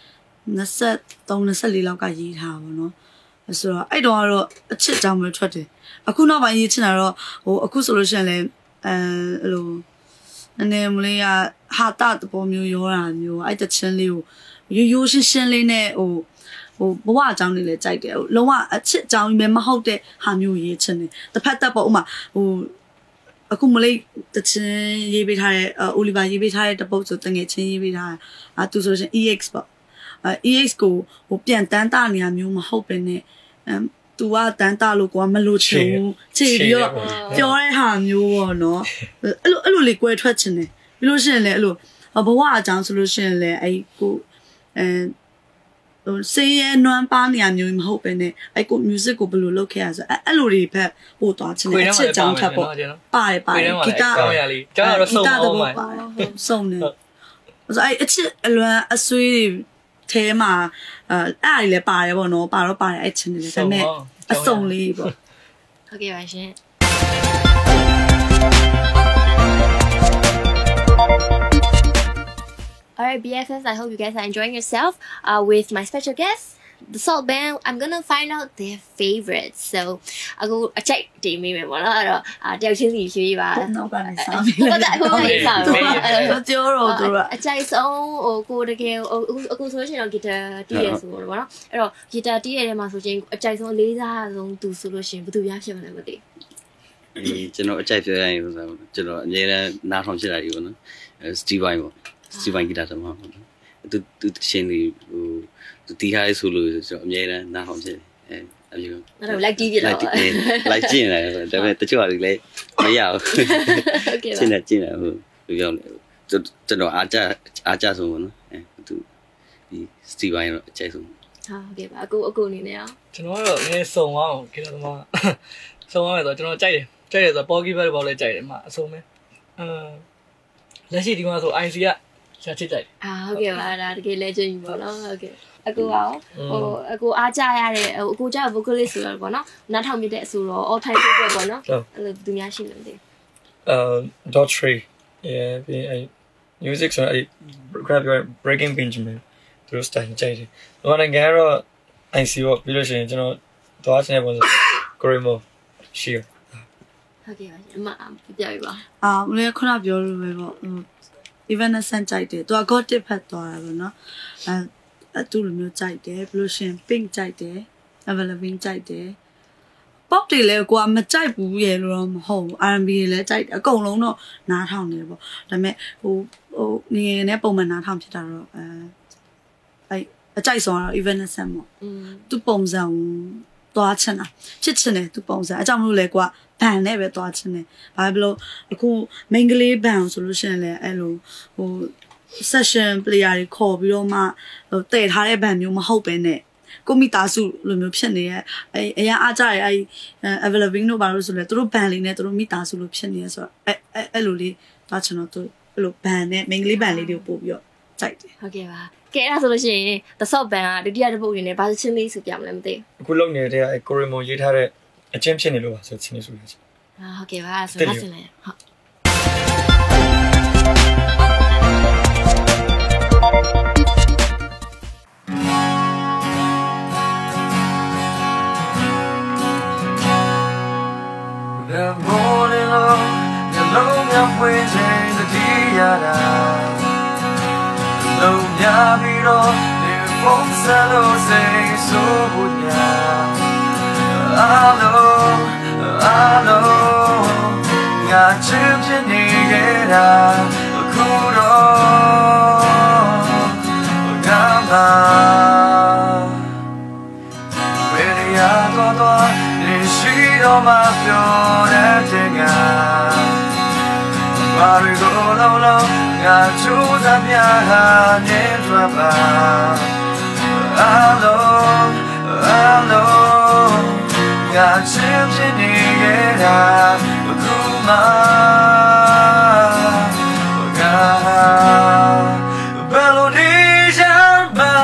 A: 23 24လောက်ကရေးထားပါတော့ဆိုတော့အဲ့တော့ကတော့အချစ်ကြောင်ပဲထွက်တယ်အခုနောက်ပိုင်းရေးချင်တာတော့ဟိုအခုဆိုလို့ရှိရင်လည်းအဲအဲ့လိုနည်းနည်းမလေးကဟာတာတပေါ်မျိုးရောတာမျိုးအဲ့တချင်းလေးကိုရိုးရိုးရှင်းရှင်းလေးနဲ့ဟိုဟိုဘဝအကြောင်းလေးလည်းကြိုက်တယ်ဟိုလုံးဝအချစ်အကြောင်းပဲမဟုတ်တဲ့ဟာမျိုးရေးချင်တယ်တစ်ဖက်သက်ပေါ့ဥမာဟိုအခုမလေးတချင်းရေးပေးထားတဲ့အိုလီဗာရေးပေးထားတဲ့တပုတ်ဆိုတငယ်ချင်းရေးပေးထားအာသူဆိုရှင် E X ပေါ့အဲ E X ကိုဟိုပြန်တန်းတာနေရမျိုးမဟုတ်ပဲနဲ့အမ်သူကတန်းတာလို့ကိုကမလို့ချင်ဘူးခြေပြီးတော့ပြောတဲ့ဟာမျိုးပေါ့နော်အဲ့လိုအဲ့လိုလေးကွဲထွက်ချင်တယ်ပြီးလို့ရှိရင်လည်းအဲ့လိုဘဝအကြောင်းဆိုလို့ရှိရင်လည်းအဲ့ကိုအဲဟိုစေးရဲနွမ်းပါနေရမျိုးမဟုတ်ပဲနဲ့အဲ့ကို music ကိုဘယ်လိုလုပ်ခဲ့ရဆိုအဲ့အဲ့လိုတွေဖက်ဟိုသွားချင်တယ်အချစ်ကြောင်းထပ်ပေါ့ပါတယ်ပါတယ်ဂီတ
D: ကောင်းရလေကျွန်တော်တော့စုံအောင်မှာ
A: စုံနေဆိုအဲ့အချစ်အလွမ်းအဆွေးထဲမှာအဲအဲ့အရာလည်းပါတယ်ပေါ့နော်ပါတော့ပါတယ်အဲ့ချင်းတွေဒါပေမဲ့အစုံလေးပေါ့
B: ဟုတ်ကဲ့ပါရှင် Alright, B F Fs, I hope you guys are enjoying yourself uh, with my special guest, the Salt Band. I'm gonna find out their favorites. So, I go a check the me me one uh tell you see you ba.
A: No ba ni sa mi la.
B: Ko ba ni sa.
A: Ko tio ro tu ra.
B: A check song ဟိုကိုတကယ်အခုဆိုလို့ရှိရင်တော့ guitar တီးရဆိုတော့ဗောနော်အဲ့တော့ guitar တီးရတဲ့မှာဆိုရင်အကြိုက်ဆုံးအလေးစားဆုံးသူဆိုလို့ရှိရင်ဘယ်သူများဖြစ်မလဲမသိ
E: ဘူး ကျွန်တော်အကြိုက်ပြောရရင်ဆိုတော့ကျွန်တော်အများနဲ့နားထောင်ဖြစ်လာပြီပေါ့နော်စတီးပိုင်းပေါ့စတီးပိုင်းဂီတာသမားပေါ့နော်သူသူရှင်လေးဟိုသူတီးထားရေးဆိုလို့ကျွန်တော်အများနဲ့နားထောင်ဖြစ်အဲအမျိုး
B: အဲ့တော့ like တီးပြတော့
E: like ကျင်းနေတယ်ဒါပေမဲ့တချို့ကလည်းမရဘူး
B: โอเคပါ
E: ကျင်းနေကျင်းနေဟိုပြောရအောင်ကျွန်တော်အားကြအားကြဆုံးပေါ့နော်အဲသူဒီစတီးပိုင်းတော့အကြိုက်ဆုံး
B: ဟာโอเคပါအကူအကူအနေနဲ့ရော
D: ကျွန်တော်ကတော့နည်းစုံအောင်ဂီတာသမားစုံအောင်ဆိုတော့ကျွန်တော်ကြိုက်တယ်ကြိုက်တယ်ဆိုတော့ Pocky Bell ဘောလည်းကြိုက်တယ်မှာအဆုံးပဲအမ်လက်ရှိဒီမှာဆို I C ကရှာချစ်ကြိုက်တယ်
B: အာဟုတ်ကဲ့ပါဒါတကယ် legend ပေါ့နော်ဟုတ်ကဲ့အကူရောဟိုအကူအားကြရတဲ့ဟိုအကူကြ vocalist ဆိုတော့ပေါ့နော်နားထောင်မြတဲ့ဆိုတော့ all time favorite ပေါ့နော်အဲ့လိုသူများရှိလို့မသိ
C: ဘူး uh dot three yeah ပြီး music ဆိုတော့ grab your breaking benjamin သူတို့ style ကြိုက်တယ်ဟိုနိုင်ငံကတော့ I C ပေါ့ပြီးလို့ရှိရင်ကျွန်တော်သွားချင်တဲ့ပုံစံ Grimo share
B: ဟုတ်ကဲ့ပါအမပြပြပါ
A: အာမလေးခုနပြောလို့ပဲပေါ့ဟို Evanescence ကြိုက်တယ်သူက got tip ဖတ်သွားတာပေါ့နော်အဲအတူလိုမျိုးကြိုက်တယ်ဘလို့ရှင် pink ကြိုက်တယ် Evelyn ကြိုက်တယ် pop တွေလည်းကိုကမကြိုက်ဘူးရေလို့တော့မဟုတ်ဘူး R and B တွေလည်းကြိုက်တယ်အကုန်လုံးတော့နားထောင်နေပေါ့ဒါပေမဲ့ဟိုဟိုငငယ်နဲ့ပုံမှန်နားထောင်ဖြစ်တာတော့အဲအဲအကြိုက်ဆုံးကတော့ Evanescence ပေါ့သူပုံစံသွားချင်တာဖြစ်ချင်တယ်သူပုံစံအကြောင်းမလို့လဲကွာဘန်နဲ့ပဲသွားချင်တယ်ဘာဖြစ်လို့အခု main ကလေးဘန်ဆိုလို့ရှိရင်လည်းအဲ့လိုဟို session player တွေခေါ်ပြီးတော့မှဟိုတည်ထားတဲ့ဘန်မျိုးမဟုတ်ပဲနဲ့ကိုမိသားစုလိုမျိုးဖြစ်နေရဲ့အဲအရင်အားကြရအဲ available တို့ဘာလို့ဆိုလဲသူတို့ဘန်လေးနဲ့သူတို့မိသားစုလိုဖြစ်နေရဆိုတော့အဲအဲ့လိုလေးသွားချင်တော့သူအဲ့လိုဘန်နဲ့ main ကလေးဘန်လေးတွေကိုပို့ပြီးတော့ကြိုက်တယ်
B: ဟုတ်ကဲ့ပါကဲအဲ့ဒါဆိုလို့ရှိရင် the salt band ကဒုတိယတစ်ပုတ်အနေနဲ့ဘာချင်းလေးဆိုပြမလဲမသိ
C: ဘူးအခုလုပ်နေတဲ့အဲ Grimo ရေးထားတဲ့အချင်းဖြစ်နေလို့ပါဆိုချင်းလေးဆိုရချင်
B: အာဟုတ်ကဲ့ပါဆိုတော့ဆင်းလိုက်ဟုတ်
C: The morning long, the long I'm waiting the day Long yabiro, the folks hello say so good ya. Hello, hello, ya chimney nigera, kuro, gamba. Where ya go to, ni shiro ma fiore tenga. Where go lo lo. Nga chuza myaha nyetwaba Hello, hello Nga chimchi nigera Kuma Nga Belo nijamba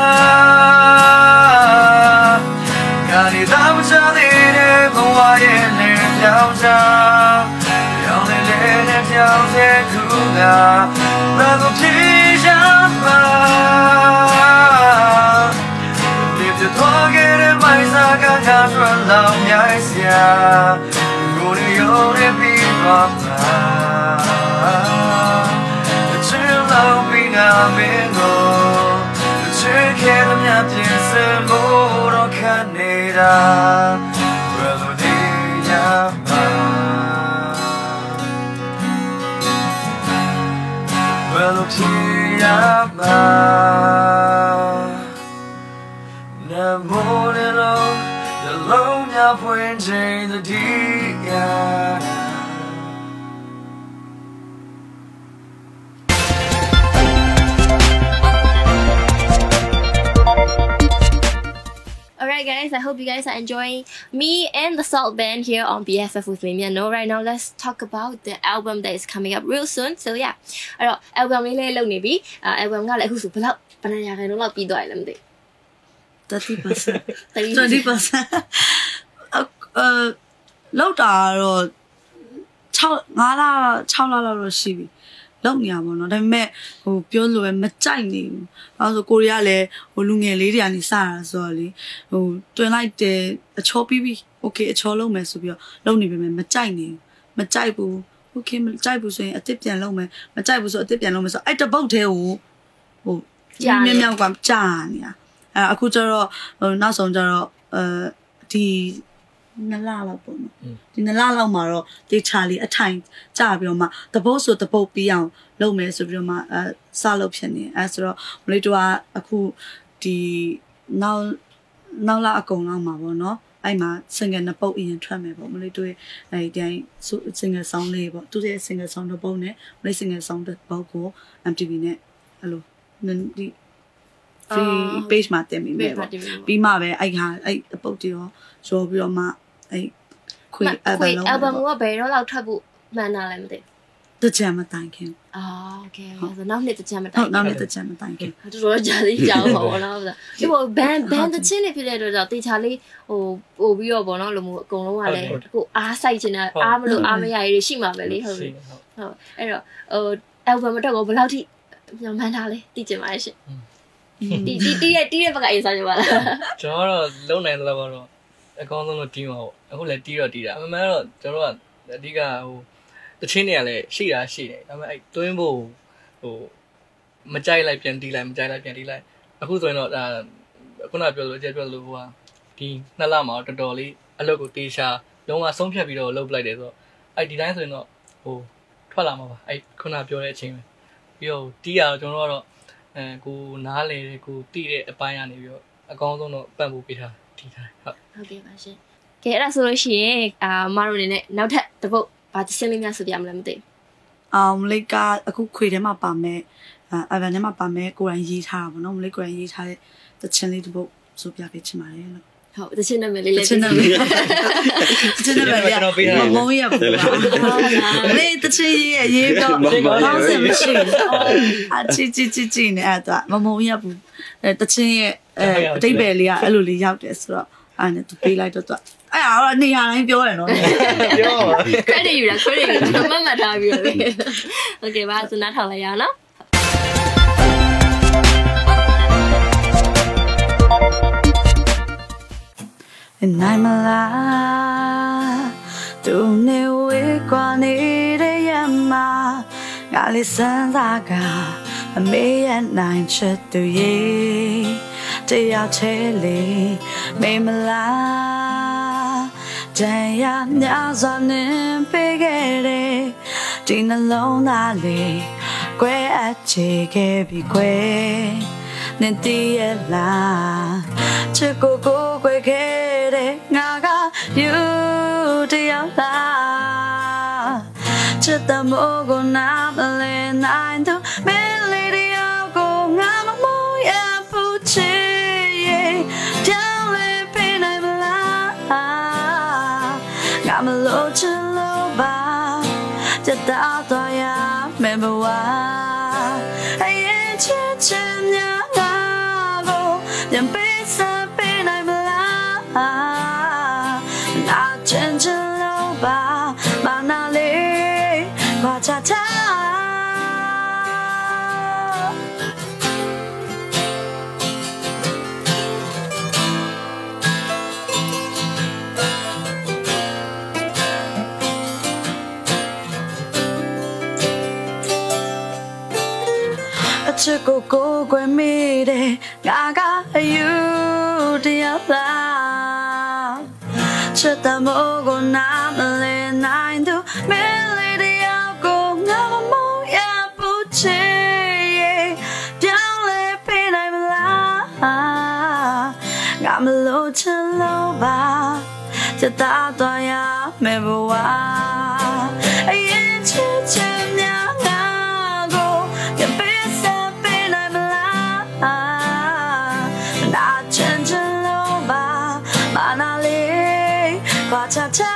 C: Nga ni damcha dine Kwa yene pyaucha Yang le le ne pyauche kunga Bravo Pijama If you talk it in my saga can't run down Yaisia Go to your people The chill out being a bingo The chill can of napkins and more on Canada Bravo Pijama Well, Piyama Na morning long, the long up when the dia.
B: Alright guys, I hope you guys are enjoying me and the Salt Band here on B F F with Mei No. Right now, let's talk about the album that is coming up real soon. So yeah, alright, albumလေးလေးလုပ်နေပြီ။ album ကလည်းအခုဆိုဘယ်လောက်ဘယ်နှရာခိုင်နှုန်းလောက်ပြီးသွားလဲမသိဘူး
A: ။ thirty percent thirty percent အဲလောက်တာတော့ 6 5လ6လလောက်တော့ရှိပြီလောက်နေရပါတော့ဒါပေမဲ့ဟိုပြောလို့ပဲမကြိုက်နေဘူးအဲဆိုကိုရီးယားလည်းဟိုလူငယ်လေးတွေကနေစတာဆိုတော့လေဟိုတွင်လိုက်တယ်အချောပြီးပြီโอเคအချောလုံးမယ်ဆိုပြီးတော့လုံးနေပြီမကြိုက်နေမကြိုက်ဘူးโอเคမကြိုက်ဘူးဆိုရင်အစ်စ်ပြန်လုံးမယ်မကြိုက်ဘူးဆိုအစ်စ်ပြန်လုံးမယ်ဆိုအဲ့တပုတ်သေးကိုဟိုကြာမြောက်မြောက်ကကြာနေတာအဲအခုကျတော့ဟိုနောက်ဆုံးကျတော့အဲဒီနှစ်လလောက်ပေါ့နော်ဒီနှစ်လလောက်မှာတော့တေချာလေးအထိုင်ကြပြီးတော့မှတပုတ်ဆိုတပုတ်ပြီးအောင်လုပ်မယ်ဆိုပြီးတော့မှအဲစလုပ်ဖြစ်နေအဲဆိုတော့မလေးတို့ကအခုဒီနောက်နောက်လာအကုန်လောက်မှာပေါ့နော်အဲ့မှာ single နှစ်ပုတ်အရင်ထွက်မယ်ပေါ့မလေးတို့အဲ့ဒီ single song လေးပေါ့သူရဲ့ single song တစ်ပုတ်နဲ့မလေး single song တစ်ပုတ်ကို M T V နဲ့အဲ့လိုဒီ free page မှာတင်ပြီးမယ်ပေါ့ပြီးမှပဲအဲ့ဟာအဲ့အပုတ်တွေရောရောပြီးတော့မှအဲ့ခွေ album လုံး
B: album ကဘယ်တော့လောက်ထွက်ဖို့မှန်းတာလဲမသိ
A: ဘူးတကြံမတိုင်ခင်
B: အာโอเคဆိုနောက်နှစ်တကြံမတိုင်
A: ဟုတ်နောက်နှစ်တကြံမတိုင်ခင်
B: တော်တော်ကြာသေးကြောင်းပါဘောနော်ဆိုဒီဘော band band တချင်းလေးဖြစ်တဲ့အတွက်ကြောင့်တေချာလေးဟိုပို့ပြီးတော့ဘောနော်လို့မျိုးအကုန်လုံးကလည်းကိုအားစိုက်ချင်တာအားမလို့အားမရရရှိမှာပဲလေဟုတ်ပြီဟုတ်အဲ့တော့ဟို album တော့ဘယ်လောက်ထိညမှန်းထားလဲသိချင်ပါရဲ့ရှင်တီတီတီရဲ့တီရဲ့ဘက်ကအရင်စားကြပါလား
D: ကျွန်တော်တော့လုံနိုင်တယ်တော့အကောင်းဆုံးလို့တီးမှာပေါ့အခုလည်းတီးတော့တီးတာအမှန်မှန်တော့ကျွန်တော်ကအဓိကဟိုတချင်းတွေကလည်းရှိတာရှိတယ်ဒါပေမဲ့အဲ့တွင်းဖို့ဟိုမကြိုက်လိုက်ပြန်တီးလိုက်မကြိုက်လိုက်ပြန်တီးလိုက်အခုဆိုရင်တော့ဒါခုနပြောလို့အကျပြောလို့ဟိုကဒီနှစ်လမှာတော်တော်လေးအလုပ်ကိုတေးရှာလုံးဝဆုံးဖြတ်ပြီးတော့လုပ်ပလိုက်တယ်ဆိုတော့အဲ့ဒီတိုင်းဆိုရင်တော့ဟိုထွက်လာမှာပါအဲ့ခုနပြောတဲ့အချိန်ပဲပြီးတော့တီးရတော့ကျွန်တော်တို့ကတော့အဲကိုနားလေကိုတီးတဲ့အပိုင်းကနေပြီးတော့အကောင်းဆုံးတော့ပံ့ပိုးပေးထားတီးထားဟုတ်
B: ဟုတ်ကဲ့ပါရှင်ကဲအဲ့ဒါဆိုလို့ရှိရင်အာမတို့အနေနဲ့နောက်ထပ်တစ်ပုတ်ဘာသင်းလေးများဆိုပြမလဲမသိဘူး
A: အောင်လိကအခုခွေထဲမှာပါမယ်အဗန်ထဲမှာပါမယ်ကိုယ်တိုင်ရေးထားတာပေါ့နော်မလေးကိုယ်တိုင်ရေးထားတဲ့သချင်းလေးတစ်ပုတ်ဆိုပြပေးချင်ပါတယ်လို့
B: ဟုတ်သချင်းနာမည်လေးလေး
A: သချင်းနာမည်သချင်းနာမည်လေးမမုံရပါဘူးလေသချင်းရေးရေးတော့ကောင်းစင်မရှိအချီချီချီချီနဲ့အဲ့တော့မမုံရဘူးသချင်းရဲ့အတိတ်ပဲလေးကအဲ့လိုလေးရောက်တယ်ဆိုတော့အဲ့နဲ့သူပေးလိုက်တော့အဲ့ဒါနေရာတိုင်းပြောရနော်
D: ပြောပါ
B: credit ယူတာ credit ယူတာမှတ်မှတ်ထားပြီးတော့လေ okay ပါစနားထောင်လိုက်ရအောင်နော်
A: နိုင်မလားသူနေဝေးကွာနေတဲ့ရမငါလေးစမ်းစားကအမေရဲ့နိုင်ချက်သူရဲ့တရားချဲလေးမေမလားတန်ရများစွာနဲ့ပေးခဲ့တဲ့ဒီနှလုံးသားလေးကွဲအချေခဲ့ပြီကွယ်နဲ့တည်းရလားချစ်ကိုကိုကွယ်ခဲ့တဲ့ငါကယူတရားလားချစ်တဲ့မို့ကိုနားမလဲနိုင်သူမင်းလေးတယောက်ကိုငါမမိုးရဘူးချစ်ပြောင်းလဲပေးနိုင်မလားငါမလို့ချစ်လို့ပါจะตาตัวอยาไม่บอกว่าไอ้เชื่อฉันยังไงก็ยังเป็นสับเป็นไหนบ้างน่าเชื่อฉันแล้วบ้ามาหน้าเลยกว่าจะทချစ်ကိုကိုကွယ်မိတယ်ငါကအယူတရားလားချစ်တဲ့မို့ကိုနားမလဲနိုင်သူမင်းလေးတယောက်ကိုငါမမိုးရဘူးချစ်ပြောင်းလဲပေးနိုင်မလားငါမလို့ချင်လို့ပါจะตาตัวอยาไม่บอกว่าไอ้ချစ်ချင်များငါကိုยังเป็นqua cha cha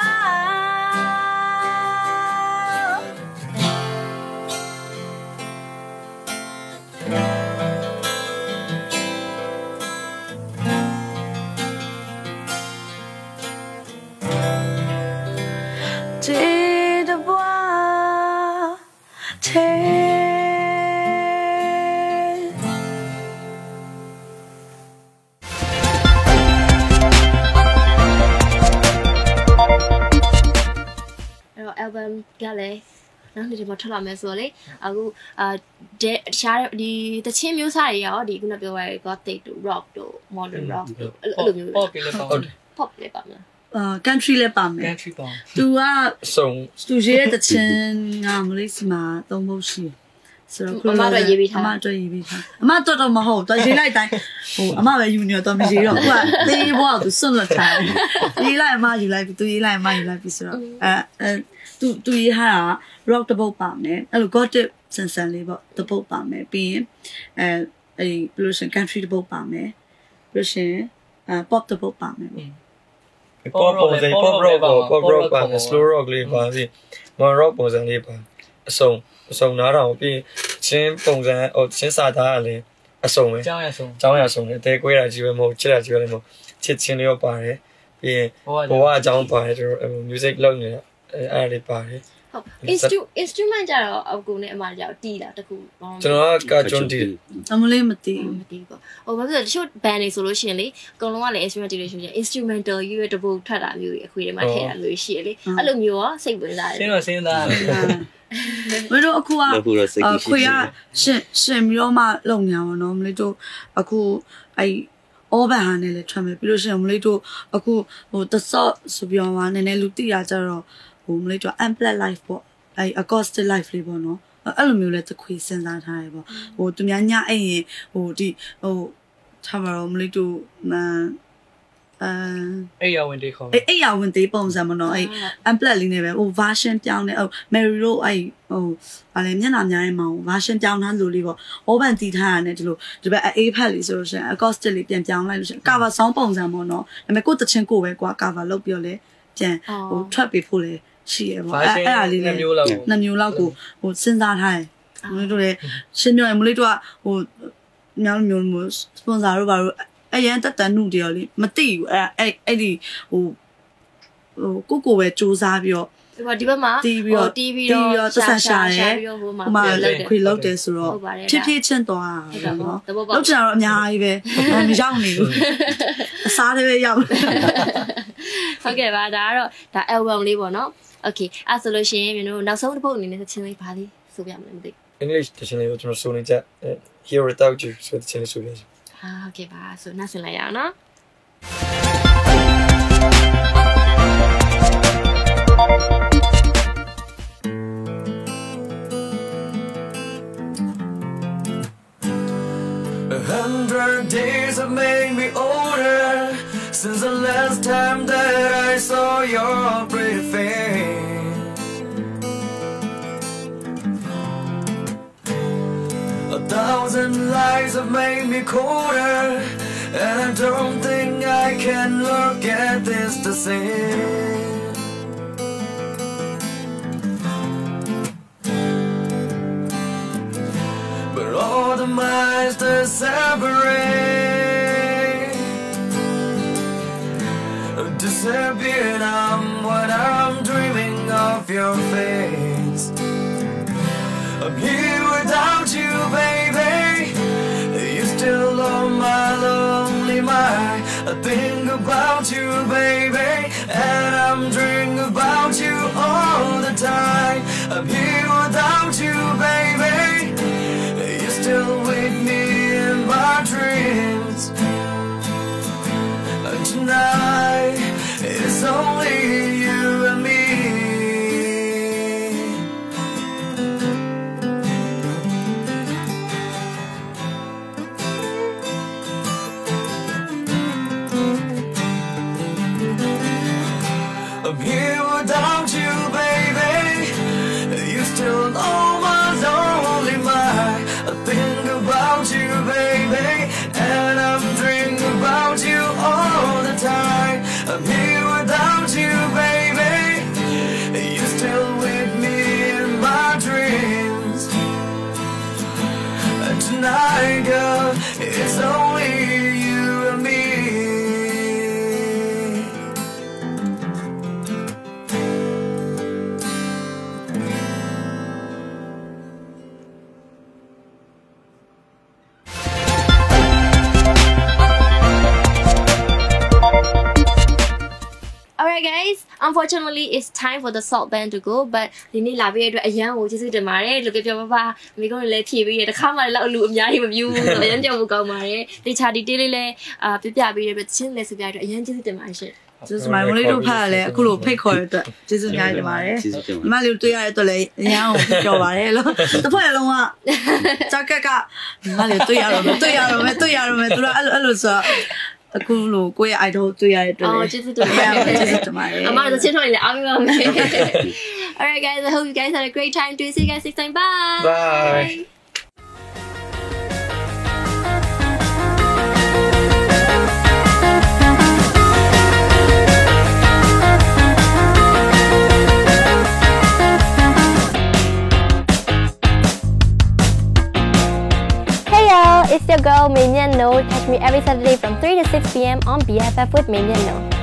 B: album ကလည်းနော်ဒီမှာထွက်လာမယ်ဆိုတော့လေအခုအာတခြားဒီတချင်းမျိုးစားတွေရောဒီခုနပြောရတဲ့ gothic တို့ rock တို့ modern rock တို့အဲ့လိုမျိုး
D: pop လေးပေါ့
B: pop လေးပါမလား
A: အာ country လည်းပါမယ်
D: country ပေါ့
A: သူက
C: စုံ
A: သူရေးတဲ့တချင်းကမလေးစီမှာသုံးဖို့ရှိဆိုတော့အမတော့ရေးပြီးထားအမတော့ရေးပြီးထားအမတော့တော့မဟုတ်တော့ရေးလိုက်တိုင်းဟိုအမပဲယူနေတော့မရေးတော့ဟိုကတေးဘောသူစွန့်လွတ်ထားရေးလိုက်အမယူလိုက်ပြီးသူရေးလိုက်အမယူလိုက်ပြီးဆိုတော့အဲအဲသူသူရေးထားတာ rock တပုတ်ပါမယ်အဲ့လို gothic ဆန်ဆန်လေးပေါ့တပုတ်ပါမယ်ပြီးရင်အဲအဲဘယ်လိုရှင် country တပုတ်ပါမယ်ပြီးလို့ရှင်အဲ pop တပုတ်ပါမယ်
C: pop ပုံစံ pop rock ပေါ့ pop rock ပါ slow rock လေးပါပြီး one rock ပုံစံလေးပါအစုံအစုံနားတော့ပြီးချင်းပုံစံဟိုချင်းစာသားကလည်းအစုံပဲ
D: ကျောင်းရဆုံး
C: ကျောင်းရဆုံးတယ်တဲကွဲတာကြီးပဲမဟုတ်ချစ်တာကြီးပဲမဟုတ်ချစ်ချင်းလေးရောပါတယ်ပြီးရင်ဘဝအကြောင်းပါတယ်တို့ music လုပ်နေတာအဲအဲ့လေးပါတယ်
B: ဟုတ် instrument instrument ကြတော့အကူနဲ့အမကြောက်တီးတာတခု
C: ကျွန်တော်ကကာကျွန်းတီး
A: အမလေးမသိ
B: မသိပေါ့ဟိုဘာဖြစ်လဲတချို့ band တွေဆိုလို့ရှိရင်လေအကုန်လုံးကလည်း instrument တီးလို့ရှိရင် instrumental ရွေးတပုတ်ထွက်တာမျိုးကြီးအခွေတွေမှာထည့်တာမျိုးရှိရလေအဲ့လိုမျိုးရောစိတ်ဝင်စားတယ်
D: ရှင်းတော့စဉ်းစားတယ်
A: မလို့အခုကခွေကရှင်ရှင်ပြီးတော့မှလုံညာပါတော့မလေးတို့အခုအဲ့အောဘန်ဟာနဲ့လည်းထွက်မယ်ပြီးလို့ရှိရင်မလေးတို့အခုဟိုတဆော့ဆိုပြီးတော့မှနည်းနည်းလူတိရကြတော့ဟိုမလေးတို့ unplugged live ပေါ့အဲ့ acoustic live လေးပေါ့နော်အဲ့လိုမျိုးလဲတခွေစဉ်းစားထားရပေါ့ဟိုသူများညအဲ့ရင်ဟိုဒီဟိုထားပါတော့မလေးတို့မအဲ
D: အဲ့ရဝင်တေးခေါ်
A: အဲ့အဲ့ရဝင်တေးပုံစံမနော်အဲ့ unplugged လေးနဲ့ပဲဟို version ပြောင်းနေဟို Mary တို့အဲ့ဟိုဗာလဲမျက်နှာများရဲ့မောင် version ပြောင်းထားလို့လေးပေါ့ open တီးထားရတယ်ဒီလိုဒီဘက်အေးဖက်လေးဆိုလို့ရှိရင် acoustic လေးပြန်ပြောင်းလိုက်လို့ရှိရင် cover sound ပုံစံပေါ့နော်ဒါပေမဲ့ကိုယ့်တချင်းကိုပဲကွာ cover လုပ်ပြီးတော့လေပြန်ဟိုထွက်ပေးဖို့လေရှိရပေါ့အဲ့အဲ့ဒါလေးလည်းနှစ်မျိုးလောက်နှစ်မျိုးလောက်ကိုဟိုစဉ်းစားထားတယ်မလေးတို့လည်းရှင်းပြောရင်မလေးတို့ကဟိုမြောင်းမျိုးမျိုး sponsor တို့ဘာလို့အရန်တက်တန်နှုတ်တယ်လေမသိဘူးအဲ့အဲ့အဲ့ဒီဟိုဟိုကိုကိုပဲစူးစမ်းပြီးတော့
B: ဒီဘက်မှာ
A: တီးပြီးတော့
B: တီးပြီးတော့
A: ဆက်ဆက်ရှာတယ်ဟိုမှာခွေလောက်တယ်ဆိုတော့ဖြည်းဖြည်းချင်းသွားတာနော်လောက်ချင်တော့အများကြီးပဲမရောက်နေဘူးအစားတွေပဲရောက်
B: ဟုတ်ကဲ့ပါဒါကတော့ဒါ album လေးပေါ့နော် okay အဲ့ဆိုလို့ရှိရင်မျိုးတို့နောက်ဆုံးတစ်ပုတ်အနေနဲ့သချင်းလေးပါလေးဆိုပြမလဲမသိ
C: English တချင်းလေးကိုကျွန်တော်ဆိုနေကြ Here Without You ဆိုတဲ့တချင်းလေးဆိုရစီ
B: ဟာဟုတ်ကဲ့ပါဆိုနောက်ဆင်လိုက်ရအောင်နော်
F: A hundred days have made me older since the last time that I saw your pretty face. A thousand lies have made me colder, and I don't think I can look at this the same. But all the miles that separate disappear now when I'm dreaming of your face. I'm here without you, baby. You still on my lonely mind. I think about you, baby, and I'm dreaming about you all the time. I'm here without you, baby. You're still with me in my dreams. And tonight it's only you and me. I'm here without you, baby. You still know my lonely mind. I think about you, baby, and I'm dreaming about you all the time. I'm here without you, baby. You're still with me in my dreams. And tonight, girl, it's only you and me.
B: unfortunately it's time for the salt band to go but ဒီနေ့လာပြီးတဲ့အတွက်အရန်ကိုကျေးဇူးတင်ပါတယ်လို့ပြောပြပါပါမိကုန်းလည်းဖြည့်ပြီးရတခါမှလည်းအလူအများကြီးမပြူးဆိုအရန်ကြောက်ဖို့ကောင်းပါတယ်တေချာဒီတေးလေးလည်းအာပြပြပြီးတဲ့အတွက်ချင်းလည်းစပြအတွက်အရန်ကျေးဇူးတင်ပါတယ်ရှင်
A: ကျေးဇူးတင်ပါတယ်မလေးတို့ဖတ်ရလဲအခုလိုဖိတ်ခေါ်ရတဲ့အတွက်ကျေးဇူးများတင်ပါတယ်ညီမလေးတွေ့ရတဲ့အတွက်လည်းအရန်ကိုပြောပါတယ်လို့တစ်ဖက်လုံးကကြောက်ကက်ကညီမလေးတွေ့ရတော့တွေ့ရတော့မယ်တွေ့ရတော့မယ်သူတို့အဲ့လိုအဲ့လိုဆိုအခုလိုကိုယ့်ရဲ့ idol တွေ့ရတဲ့အတွက်
B: လည်းကျေးဇူးတင်ပါတယ်
A: ကျေးဇူးတင်ပါတယ်
B: အမတို့ချင်းထွန်းလည်းအားပေးပါမယ် Alright guys I hope you guys had a great time to see you guys next time bye
C: bye
B: It's your girl Mei Mian No. Catch me every Saturday from three to six p m on B F F with Mei Mian No.